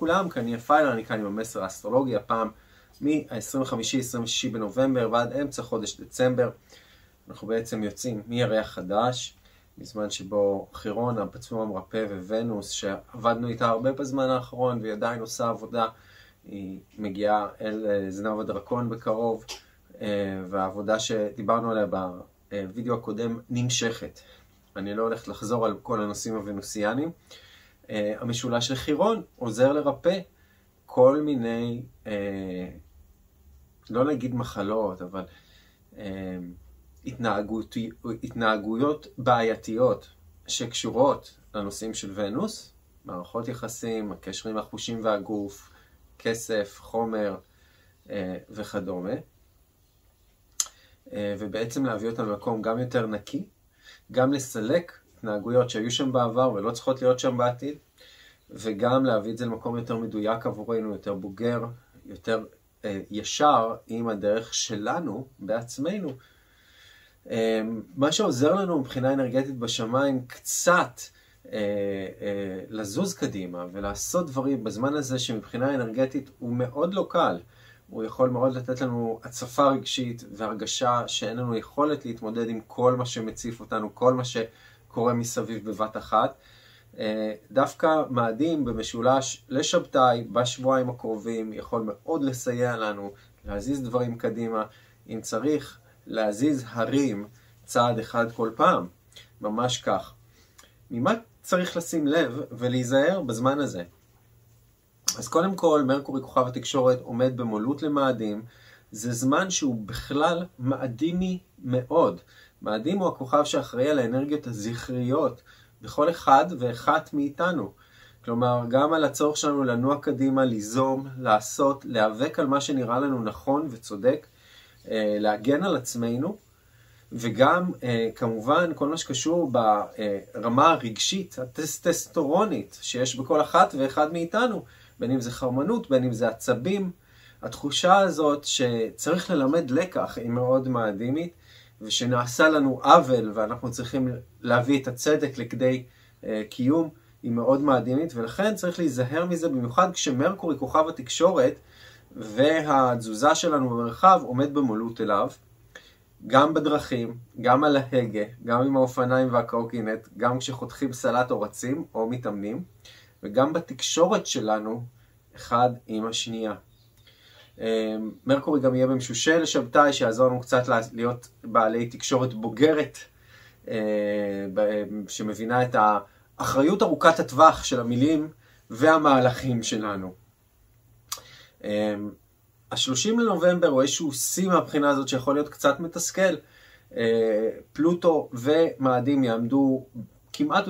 לכולם, כאן יהיה פיילר, אני כאן עם המסר האסטרולוגי, הפעם מ-25-26 בנובמבר ועד אמצע חודש דצמבר. אנחנו בעצם יוצאים מירח חדש, בזמן שבו חירון, הפצוע המרפא וונוס, שעבדנו איתה הרבה בזמן האחרון והיא עדיין עושה עבודה, היא מגיעה אל זנב הדרקון בקרוב, והעבודה שדיברנו עליה בווידאו הקודם נמשכת. אני לא הולך לחזור על כל הנושאים הוונוסיאנים. המשולש לחירון עוזר לרפא כל מיני, לא נגיד מחלות, אבל התנהגויות בעייתיות שקשורות לנושאים של ונוס, מערכות יחסים, הקשר עם החושים והגוף, כסף, חומר וכדומה. ובעצם להביא אותם למקום גם יותר נקי, גם לסלק התנהגויות שהיו שם בעבר ולא צריכות להיות שם בעתיד, וגם להביא את זה למקום יותר מדויק עבורנו, יותר בוגר, יותר ישר עם הדרך שלנו בעצמנו. מה שעוזר לנו מבחינה אנרגטית בשמיים קצת לזוז קדימה ולעשות דברים בזמן הזה שמבחינה אנרגטית הוא מאוד לא קל. הוא יכול מאוד לתת לנו הצפה רגשית והרגשה שאין לנו יכולת להתמודד עם כל מה שמציף אותנו, כל מה שקורה מסביב בבת אחת. דווקא מאדים במשולש לשבתאי בשבועיים הקרובים יכול מאוד לסייע לנו להזיז דברים קדימה, אם צריך להזיז הרים צעד אחד כל פעם, ממש כך. ממה צריך לשים לב ולהיזהר בזמן הזה? אז קודם כל, מרקורי כוכב התקשורת עומד במולות למאדים. זה זמן שהוא בכלל מאדימי מאוד. מאדים הוא הכוכב שאחראי על האנרגיות הזכריות בכל אחד ואחת מאיתנו. כלומר, גם על הצורך שלנו לנוע קדימה, ליזום, לעשות, להיאבק על מה שנראה לנו נכון וצודק, להגן על עצמנו, וגם כמובן כל מה שקשור ברמה הרגשית, הטסטסטורונית שיש בכל אחת ואחד מאיתנו, בין אם זה חרמנות, בין אם זה עצבים. התחושה הזאת שצריך ללמד לקח היא מאוד מאדימית, ושנעשה לנו עוול ואנחנו צריכים להביא את הצדק לכדי קיום היא מאוד מאדימית, ולכן צריך להיזהר מזה, במיוחד כשמרקורי כוכב התקשורת והתזוזה שלנו במרחב עומד במולות אליו, גם בדרכים, גם על ההגה, גם עם האופניים והקורקינט, גם כשחותכים סלט או רצים או מתאמנים, וגם בתקשורת שלנו אחד עם השנייה. מרקורי גם יהיה במשושה לשבתאי, שיעזור לנו קצת להיות בעלי תקשורת בוגרת, שמבינה את האחריות ארוכת הטווח של המילים והמהלכים שלנו. ה-30 לנובמבר הוא איזשהו שיא מהבחינה הזאת שיכול להיות קצת מתסכל. פלוטו ומאדים יעמדו כמעט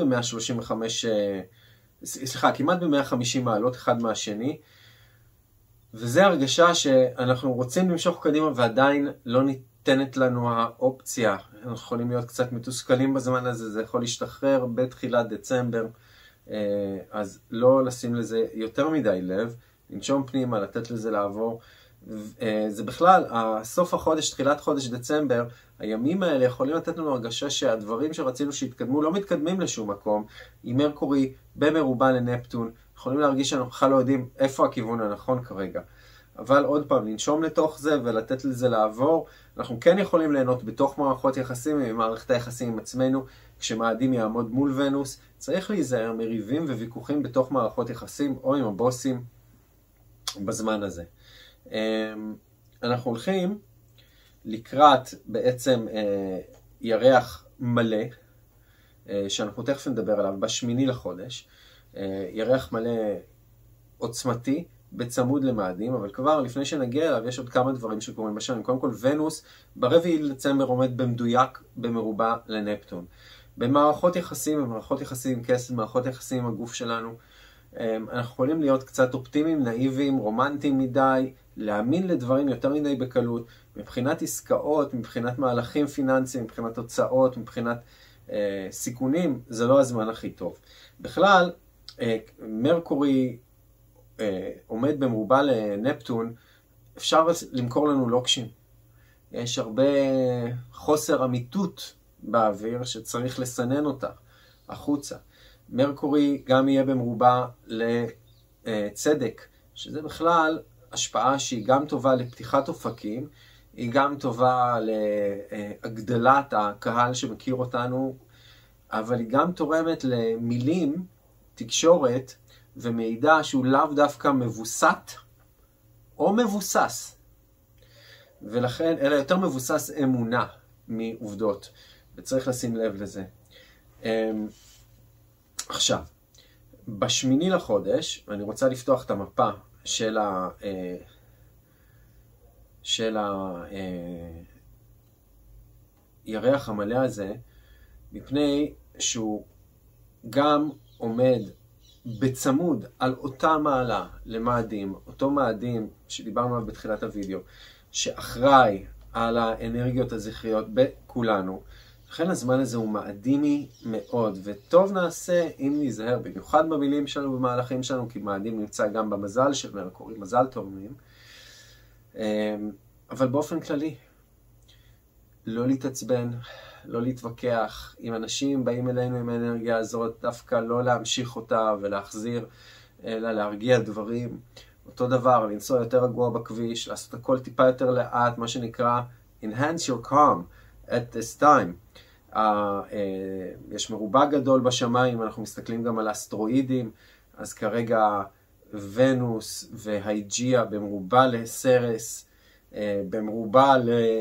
כמעט ב-150 מעלות אחד מהשני, וזה הרגשה שאנחנו רוצים למשוך קדימה ועדיין לא ניתנת לנו האופציה. אנחנו יכולים להיות קצת מתוסכלים בזמן הזה, זה יכול להשתחרר בתחילת דצמבר, אז לא לשים לזה יותר מדי לב, לנשום פנימה, לתת לזה לעבור. זה בכלל, סוף החודש, תחילת חודש דצמבר, הימים האלה יכולים לתת לנו הרגשה שהדברים שרצינו שיתקדמו לא מתקדמים לשום מקום. עם מרקורי במרובע לנפטון, יכולים להרגיש שאנחנו בכלל לא יודעים איפה הכיוון הנכון כרגע. אבל עוד פעם, לנשום לתוך זה ולתת לזה לעבור. אנחנו כן יכולים ליהנות בתוך מערכות יחסים, ממערכת היחסים עם עצמנו, כשמאדים יעמוד מול ונוס. צריך להיזהר מריבים וויכוחים בתוך מערכות יחסים או עם הבוסים בזמן הזה. אנחנו הולכים לקראת בעצם ירח מלא, שאנחנו תכף נדבר עליו, בשמיני לחודש. ירח מלא עוצמתי בצמוד למאדים, אבל כבר לפני שנגיע אליו יש עוד כמה דברים שקורים בשנים. קודם כל, ונוס ברביעי לדצמבר עומד במדויק במרובע לנפטון. במערכות יחסים, במערכות יחסים עם כסף, במערכות יחסים עם הגוף שלנו, אנחנו יכולים להיות קצת אופטימיים, נאיביים, רומנטיים מדי, להאמין לדברים יותר מדי בקלות, מבחינת עסקאות, מבחינת מהלכים פיננסיים, מבחינת הוצאות, מבחינת סיכונים, זה לא הזמן הכי טוב. בכלל, מרקורי עומד במרובע לנפטון, אפשר למכור לנו לוקשים. יש הרבה חוסר אמיתות באוויר שצריך לסנן אותה החוצה. מרקורי גם יהיה במרובע צדק, שזה בכלל השפעה שהיא גם טובה לפתיחת אופקים, היא גם טובה להגדלת הקהל שמכיר אותנו, אבל היא גם תורמת למילים, תקשורת ומידע שהוא לאו דווקא מבוסת או מבוסס. ולכן, אלא יותר מבוסס אמונה מעובדות, וצריך לשים לב לזה. עכשיו, בשמיני לחודש, אני רוצה לפתוח את המפה של הירח המלא הזה, מפני שהוא גם עומד בצמוד על אותה מעלה למאדים, אותו מאדים שדיברנו עליו בתחילת הוידאו, שאחראי על האנרגיות הזכריות בכולנו. לכן הזמן הזה הוא מאדימי מאוד, וטוב נעשה אם נזהר, במיוחד במילים שלנו במהלכים שלנו, כי מאדים נמצא גם במזל של מרקורי, מזל תאומים. אבל באופן כללי, לא להתעצבן, לא להתווכח. אם אנשים באים אלינו עם האנרגיה הזאת, דווקא לא להמשיך אותה ולהחזיר, אלא להרגיע דברים. אותו דבר, לנסוע יותר רגוע בכביש, לעשות הכל טיפה יותר לאט, מה שנקרא enhance your calm at this time. יש מרובע גדול בשמיים, אנחנו מסתכלים גם על אסטרואידים, אז כרגע ונוס והייג'יה במרובע לסרס, במרובע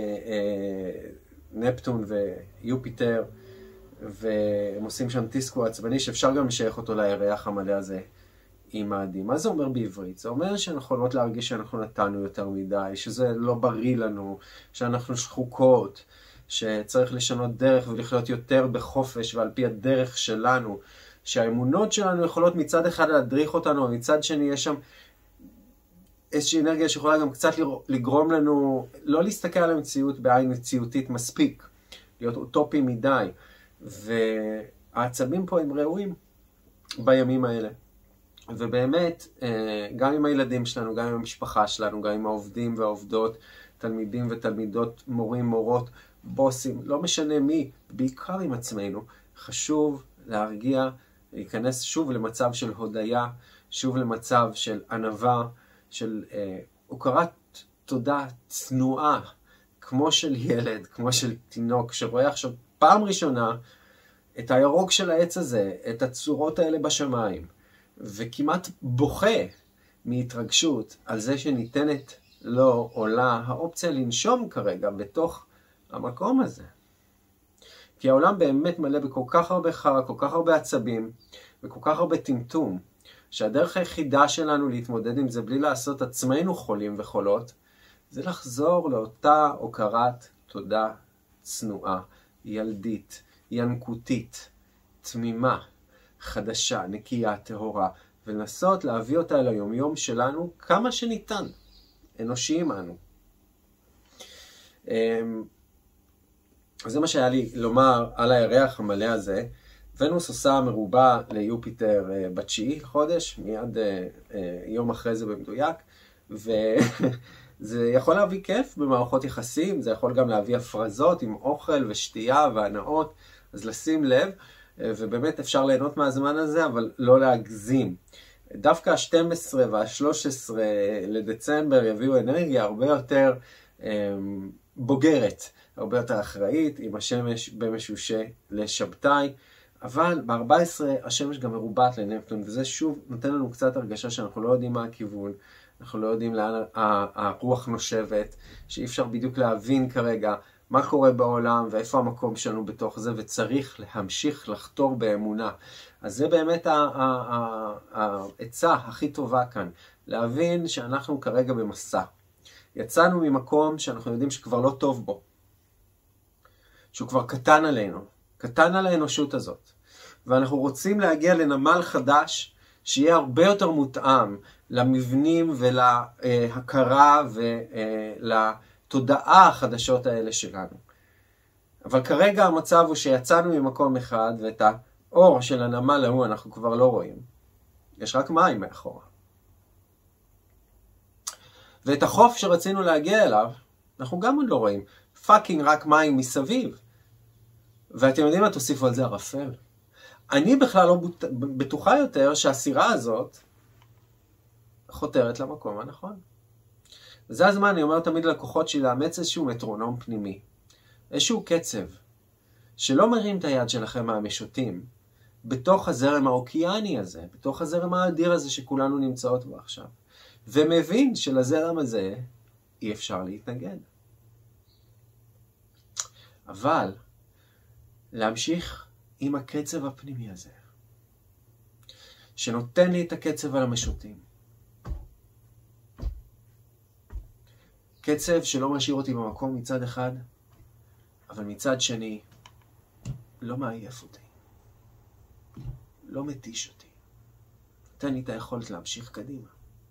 לנפטון ויופיטר, והם עושים שם טיסקו עצבני שאפשר גם לשייך אותו לירח המלא הזה עם מאדים. מה זה אומר בעברית? זה אומר שאנחנו יכולות להרגיש שאנחנו נתנו יותר מדי, שזה לא בריא לנו, שאנחנו שחוקות, שצריך לשנות דרך ולחיות יותר בחופש ועל פי הדרך שלנו, שהאמונות שלנו יכולות מצד אחד להדריך אותנו, ומצד שני יש שם איזושהי אנרגיה שיכולה גם קצת לגרום לנו לא להסתכל על המציאות בעין מציאותית מספיק, להיות אוטופי מדי, והעצבים פה הם ראויים בימים האלה. ובאמת, גם עם הילדים שלנו, גם עם המשפחה שלנו, גם עם העובדים והעובדות, תלמידים ותלמידות, מורים, מורות, בוסים, לא משנה מי, בעיקר עם עצמנו, חשוב להרגיע, להיכנס שוב למצב של הודיה, שוב למצב של ענווה, של הוקרת תודה צנועה, כמו של ילד, כמו של תינוק, שרואה עכשיו פעם ראשונה את הירוק של העץ הזה, את הצורות האלה בשמיים, וכמעט בוכה מהתרגשות על זה שניתנת לו או לה האופציה לנשום כרגע בתוך המקום הזה. כי העולם באמת מלא בכל כך הרבה חרא, כל כך הרבה עצבים וכל כך הרבה טמטום, שהדרך היחידה שלנו להתמודד עם זה בלי לעשות עצמנו חולים וחולות, זה לחזור לאותה הוקרת תודה צנועה, ילדית, ינקותית, תמימה, חדשה, נקייה, טהורה, ולנסות להביא אותה אל היומיום שלנו כמה שניתן, אנושיים אנו. זה מה שהיה לי לומר על הירח המלא הזה. ונוס עושה מרובע ליופיטר ב9 חודש, מיד יום אחרי זה במדויק, וזה יכול להביא כיף במערכות יחסים, זה יכול גם להביא הפרזות עם אוכל ושתייה והנאות, אז לשים לב, ובאמת אפשר ליהנות מהזמן הזה, אבל לא להגזים. דווקא ה-12 וה-13 לדצמבר יביאו אנרגיה הרבה יותר בוגרת, הרבה יותר אחראית, עם השמש במשושה לשבתאי, אבל ב-14 השמש גם מרובעת לנפטון, וזה שוב נותן לנו קצת הרגשה שאנחנו לא יודעים מה הכיוון, אנחנו לא יודעים לאן הרוח נושבת, שאי אפשר בדיוק להבין כרגע מה קורה בעולם ואיפה המקום שלנו בתוך זה, וצריך להמשיך לחתור באמונה. אז זה באמת העצה הכי טובה כאן, להבין שאנחנו כרגע במסע. יצאנו ממקום שאנחנו יודעים שכבר לא טוב בו, שהוא כבר קטן עלינו, קטן על האנושות הזאת. ואנחנו רוצים להגיע לנמל חדש, שיהיה הרבה יותר מותאם למבנים ולהכרה ולתודעה החדשות האלה שלנו. אבל כרגע המצב הוא שיצאנו ממקום אחד, ואת האור של הנמל ההוא אנחנו כבר לא רואים. יש רק מים מאחורה. ואת החוף שרצינו להגיע אליו, אנחנו גם עוד לא רואים. פאקינג רק מים מסביב. ואתם יודעים מה, תוסיפו על זה ערפל. אני בכלל לא בטוחה יותר שהסירה הזאת חותרת למקום הנכון. וזה הזמן, אני אומר תמיד ללקוחות שלי, לאמץ איזשהו מטרונום פנימי. איזשהו קצב, שלא מרים את היד שלכם מהמשוטים, בתוך הזרם האוקיאני הזה, בתוך הזרם האדיר הזה שכולנו נמצאות בו עכשיו. ומבין שלזרם הזה אי אפשר להתנגד. אבל להמשיך עם הקצב הפנימי הזה, שנותן לי את הקצב על המשוטים. קצב שלא משאיר אותי במקום מצד אחד, אבל מצד שני לא מעייף אותי, לא מתיש אותי. נותן לי את היכולת להמשיך קדימה.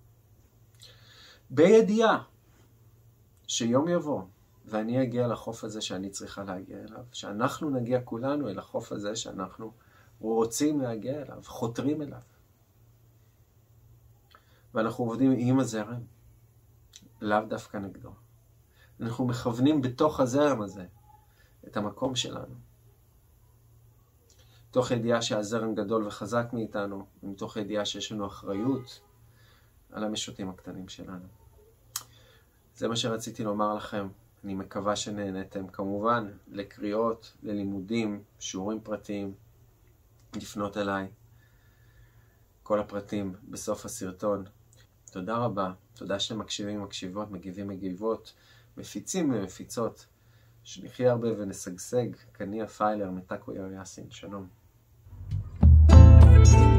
בידיעה שיום יבוא, ואני אגיע לחוף הזה שאני צריכה להגיע אליו, שאנחנו נגיע כולנו אל החוף הזה שאנחנו רוצים להגיע אליו, חותרים אליו. ואנחנו עובדים עם הזרם, לאו דווקא נגדו. אנחנו מכוונים בתוך הזרם הזה את המקום שלנו. מתוך ידיעה שהזרם גדול וחזק מאיתנו, ומתוך ידיעה שיש לנו אחריות על המשוטים הקטנים שלנו. זה מה שרציתי לומר לכם. אני מקווה שנהנתם. כמובן, לקריאות, ללימודים, שיעורים פרטיים, לפנות אליי. כל הפרטים בסוף הסרטון. תודה רבה. תודה שאתם מקשיבים, מקשיבות, מגיבים, מגיבות, מפיצים ומפיצות. שנחיה הרבה ונסגסג. קניה פיילר, מתקו יאסין. שלום.